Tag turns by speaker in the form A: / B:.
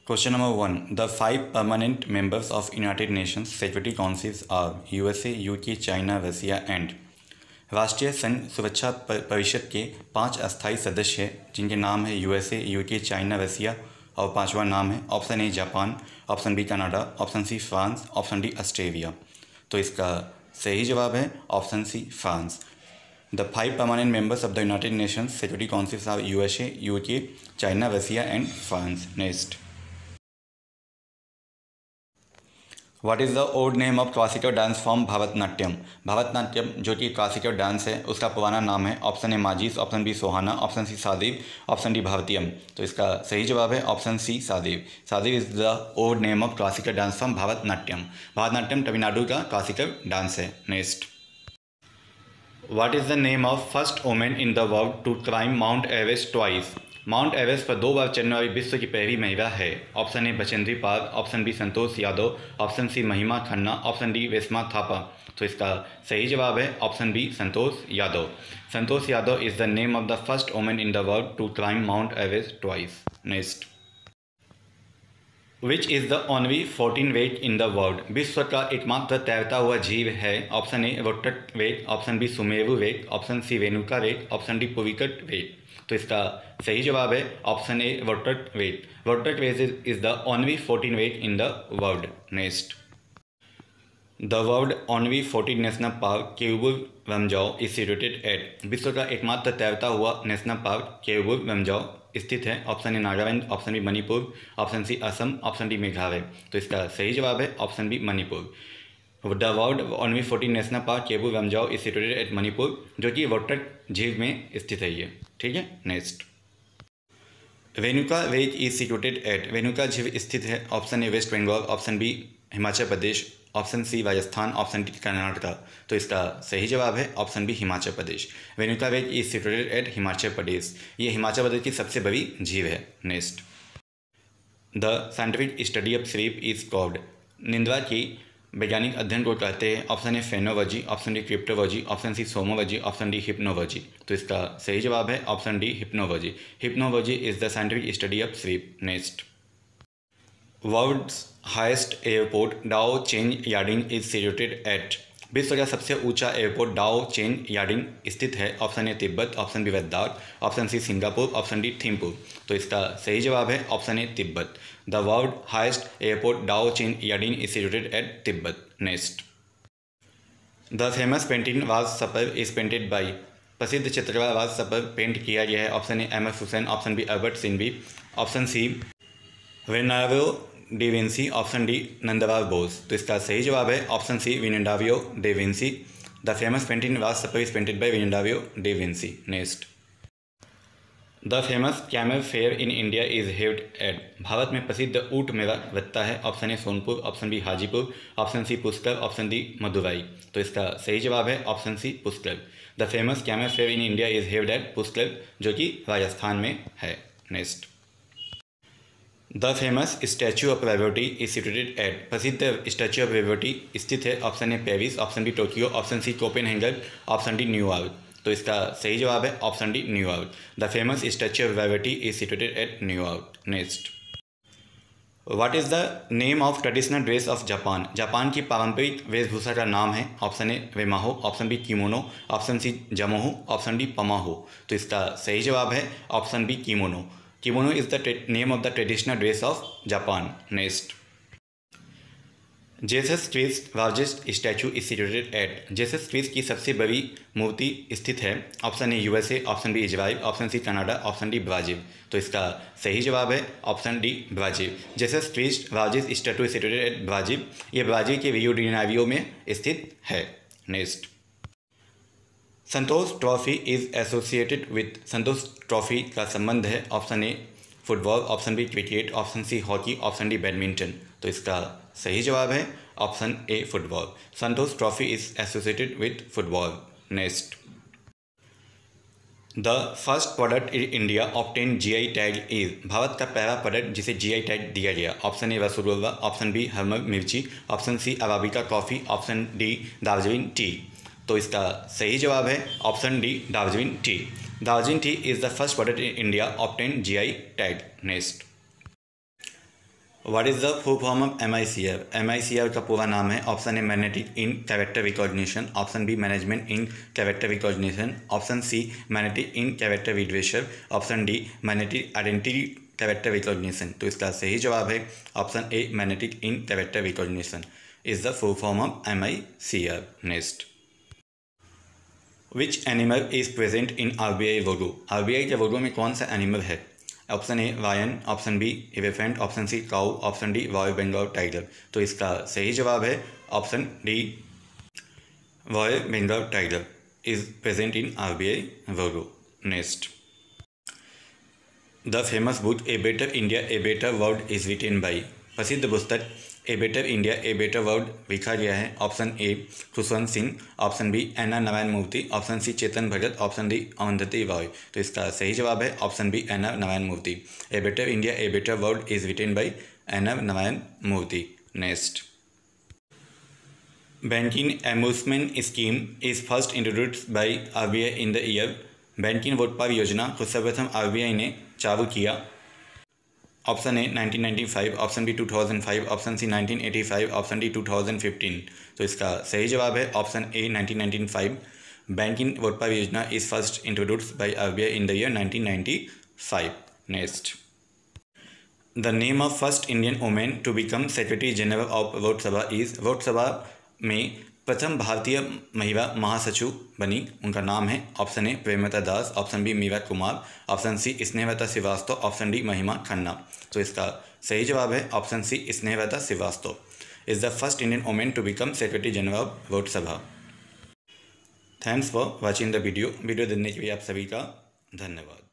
A: Question number 1. The 5 permanent members of United Nations Security Councils are USA, UK, China, Russia and राष्ट्रीय संघ सुरक्षा परिषद के 5 अस्थायी सदस्य हैं जिनके नाम है USA, UK, चाइना, रसिया और 5वां नाम है option A Japan, option B Canada, option C France, option D Australia. तो इसका सही जवाब है option C France. The 5 permanent members of the United Nations Security Councils are USA, UK, China, Russia and France. Next. What is the old name of classical dance form Bharatanatyam? Bharatanatyam जो कि classical dance है उसका पुराना नाम है option A माजीस, option B सोहाना, option C Sadir, option D भारतीयम। तो इसका सही जवाब है option C Sadir. Sadir is the old name of classical dance form Bharatanatyam. Bharatanatyam Tamil Nadu का क्लासिकल डांस है। Next. What is the name of first woman in the world to climb Mount Everest twice? Mount Everest पर 2 बार चढ़ने वाली विश्व की पहली महिला है। Option A Bachendri Pal, option B Santosh Yadav, option C Mahima Khanna, option D Reshma Thapa. तो इसका सही जवाब है option B Santosh Yadav. Santosh Yadav is the name of the first woman in the world to climb Mount Everest twice. Next. Which is the only 14 wet in the world? विश्व का एकमात्र तैरता हुआ जीव है। ऑप्शन ए रोटट wet, option B Sumeru wait, option C Renuka wet, option D Pulicat wet. तो इसका सही जवाब है ऑप्शन ए रोटट वेट। रोटट wet is the only 14 wet in the world. Next. The world only 14 national park Keibul Lamjao is situated at? विश्व का एकमात्र तैरता हुआ नेशनल पार्क केवुल रमजाओ स्थित है। Option A Nagaland, option B Manipur, option C Assam, option D Meghalaya. तो इसका सही जवाब है option B Manipur. The world only 14 national park Keibul Lamjao is situated at Manipur, जो कि रोटट झील में स्थित है ये। ठीक है। Next. Renuka wet is situated at? Renuka झील स्थित है। Option A West Bengal, option B Himachal Pradesh, option C Rajasthan, option D Karnataka. तो इसका सही जवाब है option B Himachal Pradesh. Renuka wet is situated at Himachal Pradesh. ये हिमाचल प्रदेश की सबसे बड़ी झील है। Next. The scientific study of sleep is called? निंद्रा की वैज्ञानिक अध्ययन को कहते हैं। Option A phenology, option D cryptology, option C somnology, option D hypnology. तो इसका सही जवाब है option D hypnology. Hypnology is the scientific study of sleep. Next. World's highest airport Daocheng Yading is situated at? विश्व का सबसे ऊंचा airport Daocheng Yading स्थित है। Option A Tibet, option B Ladakh, option C Singapore, option D Thimphu. तो इसका सही जवाब है option A Tibet. The world highest airport Daocheng Yading is situated at Tibet. Next. The famous painting was supper is painted by? प्रसिद्ध चित्रकार was supper paint किया गया है। Option A M F Husain, option B Albert सिनबी, option C Leonardo da Vinci, option D Nandlal Bose. तो इसका सही जवाब है option C Leonardo da Vinci. The famous painting was supper is painted by Leonardo da Vinci. Next. The famous camel fair in India is held at? भारत में प्रसिद्ध ऊँट मेला लगता है। Option A Sonpur, option B Hajipur, option C Pushkar, option D Madurai. तो इसका सही जवाब है option C Pushkar. The famous camel fair in India is held at Pushkar, जो कि राजस्थान में है। Next. The famous Statue of Liberty is situated at? प्रसिद्ध स्टैचू ऑफ लिबर्टी स्थित है। Option A Paris, option B Tokyo, option C Copenhagen, option D New York. तो इसका सही जवाब है option D New York. The famous Statue of Liberty is situated at New York. Next. What is the name of traditional dress of Japan? Japan की पारंपरिक वेशभूषा का नाम है। ऑप्शन ए वेमाहो, option B kimono, option C जमोहो, ऑप्शन डी पमाहो। तो इसका सही जवाब है option B kimono. Kimono is the name of the traditional dress of Japan. Next. Jesus Christ largest statue is situated at? Jesus Christ की सबसे बड़ी मूर्ति स्थित है। Option A USA, option B Israel, option C Canada, option D Brazil. तो इसका सही जवाब है option D Brazil. Jesus Christ largest statue is situated at Brazil. ये ब्राजील के रियो डी जेनेरियो में स्थित है। Next. Santosh trophy is associated with? Santosh trophy का संबंध है। Option A football, option B cricket, option C hockey, option D badminton. तो इसका सही जवाब है option A football. Santosh trophy is associated with football. Next. The first product in India obtain GI tag is? Bharat का पहला प्रोडक्ट जिसे GI tag दिया गया। Option A rasgulla, option B Harmal मिर्ची, option C arabica coffee, option D Darjeeling tea. तो इसका सही जवाब है option D Darjeeling tea. Darjeeling tea is the first product in India obtain GI tag. Next. What is the full form of MICR? MICR का पूरा नाम है option A magnetic in character recognition, option B management in character recognition, option C magnetic in character विड्रेशर, option D magnetic identity character recognition. तो इसका सही जवाब है option A magnetic in character recognition is the full form of MICR। Next, which animal is present in RBI logo? RBI के logo में कौन सा एनिमल है? Option A lion, option B elephant, option C cow, option D royal Bengal tiger. तो इसका सही जवाब है option D royal Bengal tiger is present in RBI logo. Next, the famous book a better India a better world is written by? प्रसिद्ध पुस्तक a better India a better world लिखा गया है option A Khushwant Singh, option B NR Narayana Murthy, option C Chetan Bhagat, option D Arundhati Roy. तो इसका सही जवाब है option B NR Narayana Murthy. A better India a better world is written by NR Narayana Murthy. Next, banking amusement scheme is first introduced by RBI in the year? Banking वोटपाल योजना को सर्वप्रथम RBI ने चालू किया। Option A 1995, option B 2005, option C 1985, option D 2015। तो इसका सही जवाब है ऑप्शन ए 1995। बैंकिंग वोटपाल योजना is first introduced by RBI in the year 1995। Next, the name of first Indian women to become secretary general of Lok Sabha is? Lok Sabha में प्रथम भारतीय महिला महासचिव बनी, उनका नाम है option A Premlata Das, option B Meira Kumar, option C Snehlata Shrivastava, option D Mahima Khanna. तो इसका सही जवाब है option C Snehlata Shrivastava is the first Indian women to become secretary general of Lok Sabha. Thanks for watching the video देखने के लिए आप सभी का धन्यवाद।